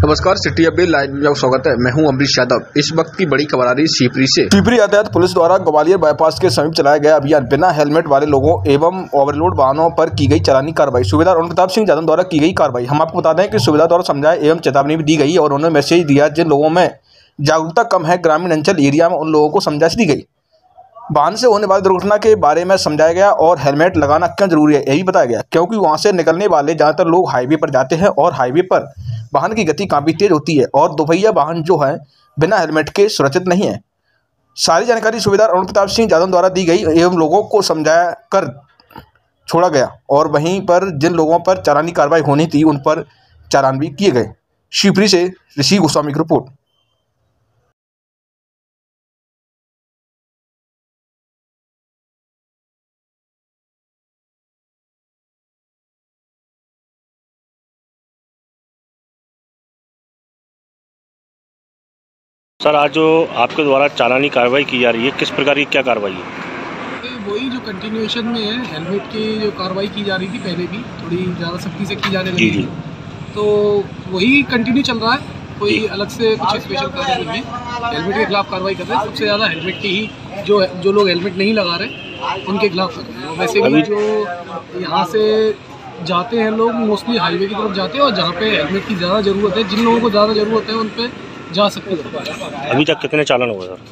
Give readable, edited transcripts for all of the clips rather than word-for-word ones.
नमस्कार, city update live में आपका स्वागत है। मैं हूं अमरीश यादव। इस वक्त की बड़ी खबर आ रही शिवपुरी से। शिवपुरी यातायात पुलिस द्वारा ग्वालियर बाईपास के समीप चलाया गया अभियान बिना हेलमेट वाले लोगों एवं ओवरलोड वाहनों पर की गई चालानी कार्रवाई। सूबेदार अरुण प्रताप सिंह यादव द्वारा की गई कार्रवाई। हम आपको बता दें कि सूबेदार द्वारा समझाया एवं चेतावनी भी दी गई और उन्होंने मैसेज दिया जिन लोगों में जागरूकता कम है ग्रामीण अंचल एरिया में, उन लोगों को समझाइश दी गई। वाहन से होने वाली दुर्घटना के बारे में समझाया गया और हेलमेट लगाना क्यों जरूरी है यही बताया गया, क्योंकि वहां से निकलने वाले ज़्यादातर लोग हाईवे पर जाते हैं और हाईवे पर वाहन की गति काफ़ी तेज होती है और दोपहिया वाहन जो है बिना हेलमेट के सुरक्षित नहीं है। सारी जानकारी सूबेदार अरुण प्रताप सिंह यादव द्वारा दी गई एवं लोगों को समझाया कर छोड़ा गया और वहीं पर जिन लोगों पर चालानी कार्रवाई होनी थी उन पर चालान भी किए गए। शिवपुरी से ऋषि गोस्वामी की रिपोर्ट। सर, आज जो आपके द्वारा चालानी कार्रवाई की जा रही है, किस प्रकार की क्या कार्रवाई है? वही जो कंटिन्यूएशन में है, हेलमेट की जो कार्रवाई की जा रही थी पहले भी थोड़ी ज़्यादा सख्ती से की जाने लगी थी, तो वही कंटिन्यू चल रहा है। कोई अलग से कुछ स्पेशल कार्रवाई नहीं है। हेलमेट के खिलाफ कार्रवाई कर रहे हैं। सबसे ज़्यादा हेलमेट की ही जो लोग हेलमेट नहीं लगा रहे उनके खिलाफ कर रहे हैं। वैसे भी जो यहाँ से जाते हैं लोग मोस्टली हाईवे की तरफ जाते हैं और जहाँ पे हेलमेट की ज़्यादा ज़रूरत है, जिन लोगों को ज़्यादा ज़रूरत है उन पर जा सकते हैं। अभी तक कितने चालान हुए सर?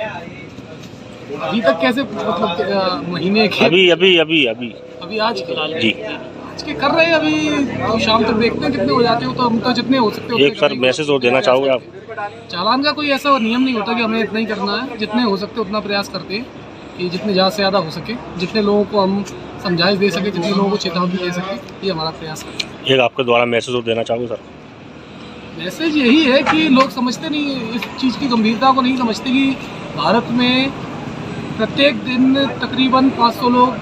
अभी तक कैसे, मतलब महीने के? अभी आज के जी आज के कर रहे हैं। अभी तो शाम तक देखते हैं कितने हो जाते हो, तो हम तो जितने हो सकते हो। एक सर मैसेज और देना चाहोगे आप? चालान का कोई ऐसा नियम नहीं होता कि हमें इतना ही करना है। जितने हो सकते उतना प्रयास करते हैं कि जितने ज़्यादा से ज़्यादा हो सके, जितने लोगों को हम समझाइश दे सके, जितने लोगों को चेतावनी दे सके, ये हमारा प्रयास करते हैं। एक आपके द्वारा मैसेज और देना चाहोगे सर? मैसेज यही है कि लोग समझते नहीं, इस चीज़ की गंभीरता को नहीं समझते कि भारत में प्रत्येक दिन तकरीबन 500 लोग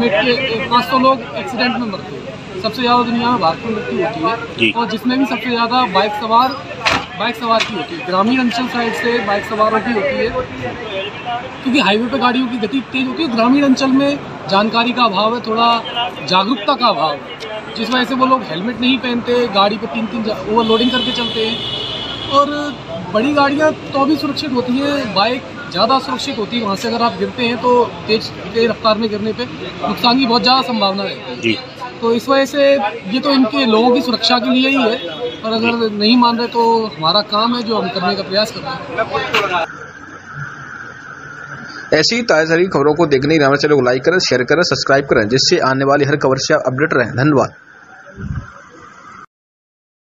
एक्सीडेंट में मरते हैं। सबसे ज़्यादा दुनिया में भारत में मृत्यु होती है और जिसमें भी सबसे ज़्यादा बाइक सवार की होती है। ग्रामीण अंचल साइड से बाइक सवारों की होती है, क्योंकि हाईवे पे गाड़ियों की गति तेज होती है। ग्रामीण अंचल में जानकारी का अभाव है, थोड़ा जागरूकता का अभाव है, जिस वजह से वो लोग हेलमेट नहीं पहनते, गाड़ी पे 3 ओवरलोडिंग करके चलते हैं। और बड़ी गाड़ियाँ तो भी सुरक्षित होती हैं, बाइक ज़्यादा सुरक्षित होती है। वहाँ से अगर आप गिरते हैं तो तेज रफ्तार में गिरने पे नुकसान की बहुत ज़्यादा संभावना रहती है। तो इस वजह से ये तो इनके लोगों की सुरक्षा के लिए ही है, पर अगर नहीं मान रहे तो हमारा काम है जो हम करने का प्रयास कर रहे हैं। ऐसी ही ताज़ा खबरों को देखने के लिए हमारे चैनल को लाइक करें, शेयर करें, सब्सक्राइब करें, जिससे आने वाली हर खबर से आप अपडेट रहें। धन्यवाद।